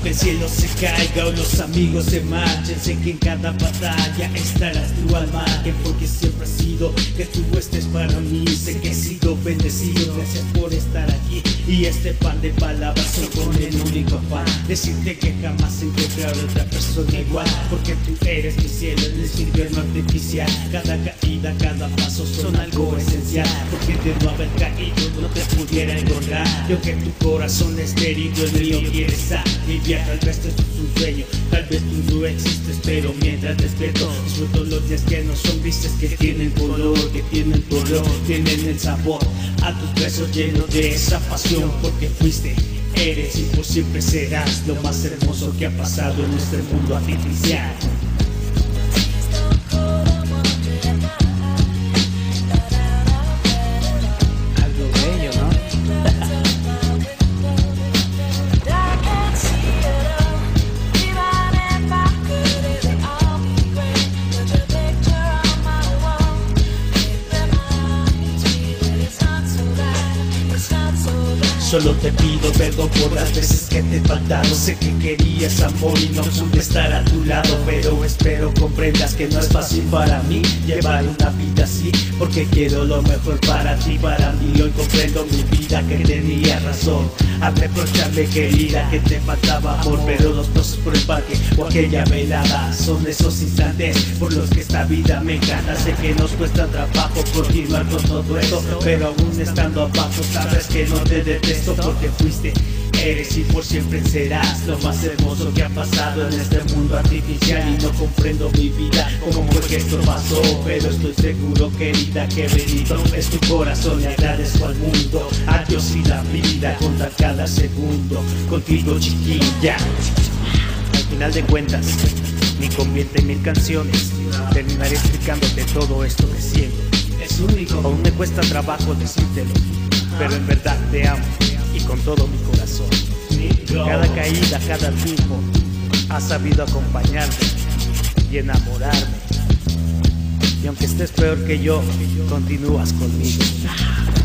que el cielo se caiga o los amigos se marchen, sé que en cada batalla estarás tu alma, que porque siempre ha sido que tú estés para mí. Sé que he sido bendecido, gracias por estar aquí. Y este pan de palabras son con el único afán, decirte que jamás encontraré otra persona igual, porque tú eres mi cielo en este infierno artificial. Cada caída, cada paso son algo esencial, porque de no haber caído no te pudiera encontrar. Yo que tu corazón esté herido, el mío quieres aliviar. Tal vez esto es un sueño, tal vez tú no existes, pero mientras despierto disfruto los días que no son grises, que tienen color, que tienen dolor, tienen el sabor a tus besos llenos de esa pasión, porque fuiste, eres y por siempre serás lo más hermoso que ha pasado en este mundo artificial. Algo bello, ¿no? Solo te pido perdón por las veces que te he faltado. Sé que querías amor y no pude estar a tu lado, pero espero comprendas que no es fácil para mí llevar una vida así, porque quiero lo mejor para ti, para mí. Hoy comprendo mi vida que tenía razón al reprocharme, querida, que te faltaba amor. Pero los pasos por el parque o aquella velada son esos instantes por los que esta vida me encanta. Sé que nos cuesta trabajo continuar con todo esto, pero aún estando abajo sabes que no te detesto, porque fuiste, eres y por siempre serás lo más hermoso que ha pasado en este mundo artificial. Y no comprendo mi vida, cómo fue que esto pasó, pero estoy seguro, querida, que bendito es tu corazón. Le agradezco al mundo, a Dios y la vida, contar cada segundo contigo, chiquilla. Al final de cuentas, ni con 20,000 canciones terminaré explicándote todo esto que siento. Es único, Aún me cuesta trabajo decírtelo, pero en verdad te amo y con todo mi corazón. Cada caída, cada triunfo has sabido acompañarme y enamorarme. Y aunque estés peor que yo, continúas conmigo.